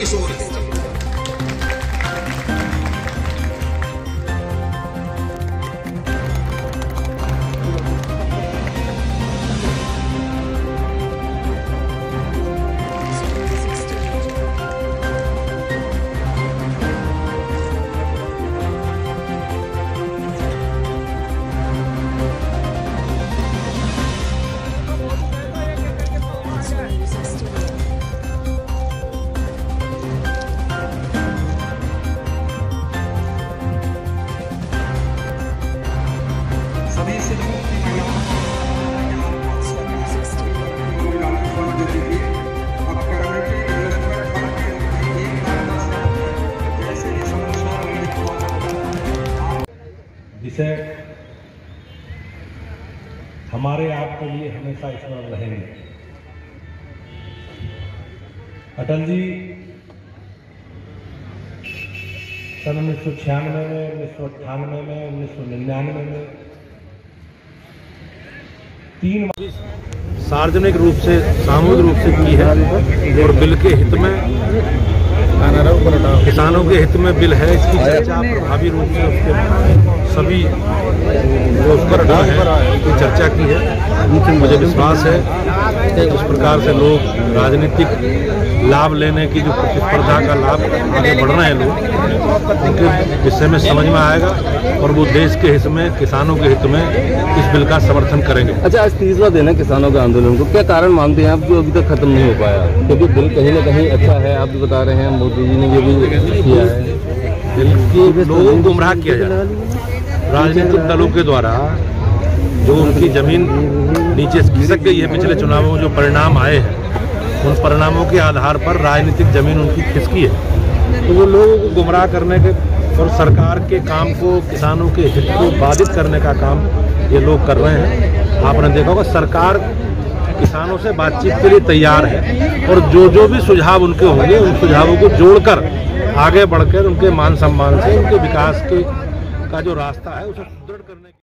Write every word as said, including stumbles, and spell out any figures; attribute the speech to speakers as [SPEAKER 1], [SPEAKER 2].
[SPEAKER 1] किशोर है।
[SPEAKER 2] जिसे हमारे आपके लिए हमेशा स्मरण रहेंगे। अटल जी सन उन्नीस सौ छियानवे में, उन्नीस सौ अट्ठानवे में, उन्नीस सौ निन्यानवे में तीन सार्वजनिक रूप से, सामूहिक रूप से की है और बिल के हित में, किसानों के हित में बिल है। इसकी चर्चा प्रभावी रूप से उसके सभी जो उस पर है उसकी चर्चा की है। मुझे विश्वास है कि इस प्रकार से लोग राजनीतिक लाभ लेने की जो प्रतिस्पर्धा का लाभ आगे बढ़ रहे हैं लोग, उनके विषय में समझ में आएगा और वो देश के हित में, किसानों के हित में इस बिल का समर्थन करेंगे।
[SPEAKER 3] अच्छा, आज तीसरा दिन है किसानों के आंदोलन को, क्या कारण मानते हैं आप जो अभी तक खत्म नहीं हो पाया? क्योंकि बिल कहीं ना कहीं अच्छा है, आप भी बता रहे हैं, मोदी जी ने ये भी किया है।
[SPEAKER 2] बिल लोगों को गुमराह किया जा रहा है राजनीतिक दलों के द्वारा। जो उनकी जमीन नीचे खिसक गई है पिछले चुनावों में, जो परिणाम आए हैं उन परिणामों के आधार पर राजनीतिक जमीन उनकी खिसकी है। तो वो लोगों को गुमराह करने के और सरकार के काम को, किसानों के हित को बाधित करने का काम ये लोग कर रहे हैं। आपने देखा होगा सरकार किसानों से बातचीत के लिए तैयार है और जो जो भी सुझाव उनके होंगे उन सुझावों को जोड़कर आगे बढ़कर उनके मान सम्मान से, उनके विकास के का जो रास्ता है उसे सुदृढ़ करने